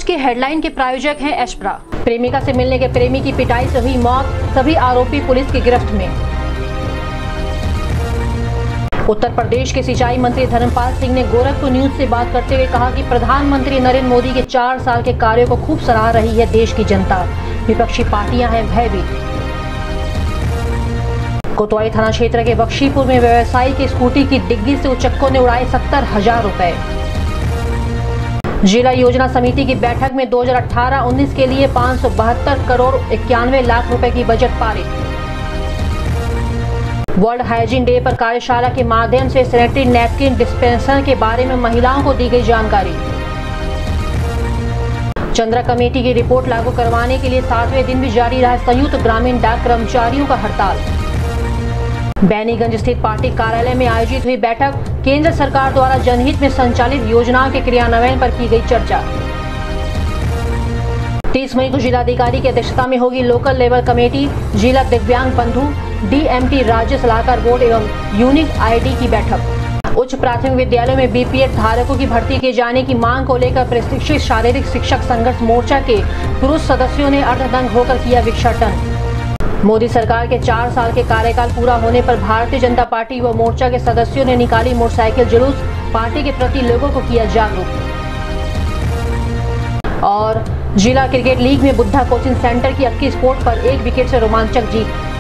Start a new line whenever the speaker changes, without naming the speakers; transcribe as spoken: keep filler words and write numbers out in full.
की हेडलाइन के प्रायोजक हैं एशप्रा। प्रेमिका से मिलने के प्रेमी की पिटाई से हुई मौत, सभी आरोपी पुलिस की गिरफ्त में। उत्तर प्रदेश के सिंचाई मंत्री धर्मपाल सिंह ने गोरखपुर न्यूज से बात करते हुए कहा कि प्रधानमंत्री नरेंद्र मोदी के चार साल के कार्यों को खूब सराह रही है देश की जनता। विपक्षी पार्टियां हैं भयभीत। कोतवाली थाना क्षेत्र के बख्शीपुर में व्यवसायी की स्कूटी की डिग्गी से उचक्कों ने उड़ाए सत्तर हजार रुपए। जिला योजना समिति की बैठक में दो हज़ार अठारह उन्नीस के लिए पाँच सौ बहत्तर करोड़ इक्यानवे लाख रुपए की बजट पारित। वर्ल्ड हाइजीन डे पर कार्यशाला के माध्यम से सैनिटरी नैपकिन डिस्पेंसर के बारे में महिलाओं को दी गई जानकारी। चंद्रा कमेटी की रिपोर्ट लागू करवाने के लिए सातवें दिन भी जारी रहा संयुक्त ग्रामीण डाक कर्मचारियों का हड़ताल। बैनीगंज स्थित पार्टी कार्यालय में आयोजित हुई बैठक, केंद्र सरकार द्वारा जनहित में संचालित योजनाओं के क्रियान्वयन पर की गई चर्चा। तीस मई को जिलाधिकारी की अध्यक्षता में होगी लोकल लेवल कमेटी, जिला दिव्यांग बंधु, डीएमटी, राज्य सलाहकार बोर्ड एवं यूनिक आईडी की बैठक। उच्च प्राथमिक विद्यालयों में बीपीएड धारकों की भर्ती किए जाने की मांग को लेकर प्रशिक्षित शारीरिक शिक्षक संघर्ष मोर्चा के पुरुष सदस्यों ने अर्धनग्न होकर किया भिक्षाटन। मोदी सरकार के चार साल के कार्यकाल पूरा होने पर भारतीय जनता पार्टी व मोर्चा के सदस्यों ने निकाली मोटरसाइकिल जुलूस, पार्टी के प्रति लोगों को किया जागरूक। और जिला क्रिकेट लीग में बुद्धा कोचिंग सेंटर की अक्की स्पोर्ट पर एक विकेट से रोमांचक जीत।